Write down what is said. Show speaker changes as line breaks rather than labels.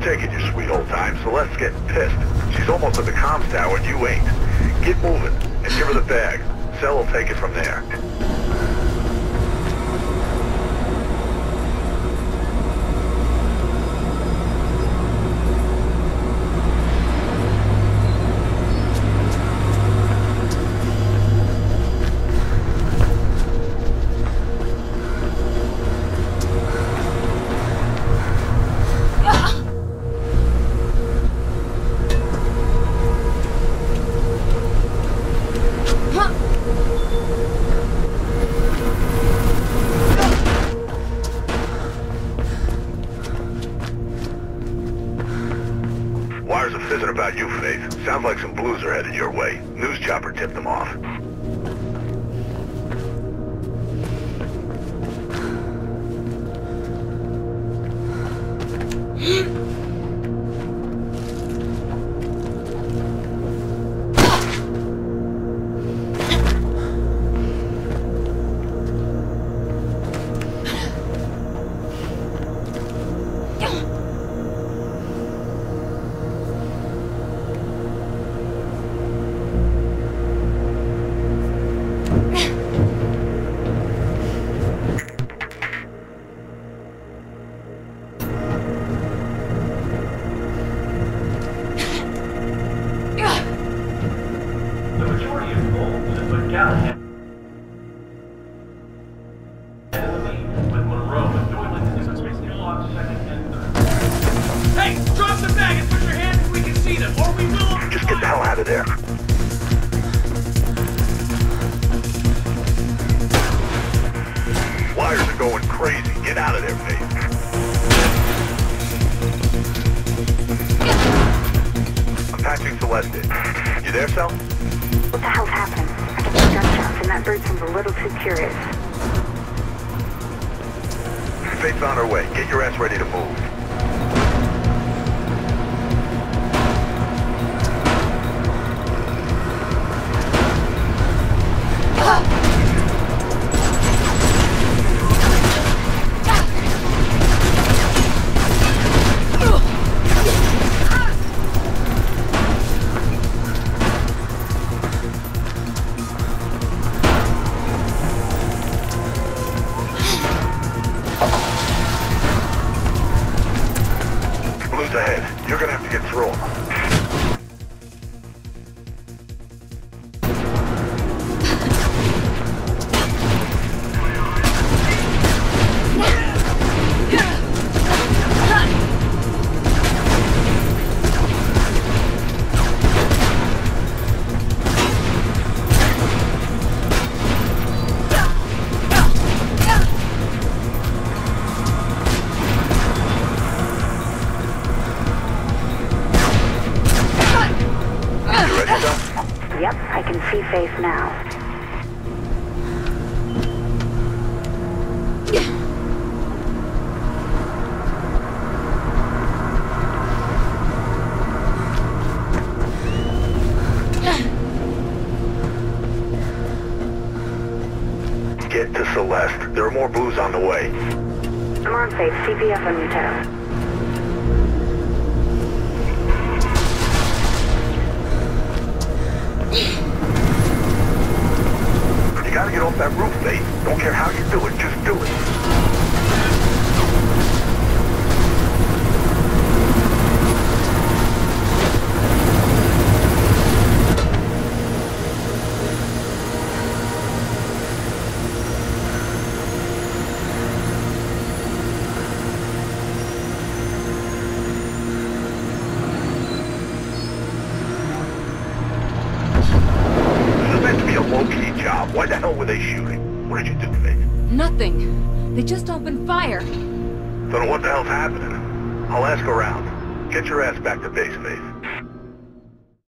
taking your sweet old time, Celeste's getting pissed. She's almost at the comms tower and you ain't. Get moving and give her the bag. Cell will take it from there. Wires are fizzing about you, Faith. Sounds like some blues are headed your way. News chopper tipped them off.
Hey, drop the bag and put your hands if we can see them, or we will...
Just get the hell out of there. Wires are going crazy. Get out of there, Faith. I'm patching Celeste in. You there, Cell?
What the hell's happening? I can hear gunshots and that bird seems a little too curious.
Faith's on her way. Get your ass ready to move. Ahead. You're gonna have to get through them.
Yep, I can see Faith now.
Get to Celeste. There are more blues on the way.
Come on, Faith. CPF on your toe.
You gotta get off that roof, Faith. Don't care how you do it, just do it. Low-key job. Why the hell were they shooting? What did you do, Faith?
Nothing. They just opened fire.
Don't know what the hell's happening. I'll ask around. Get your ass back to base, Faith.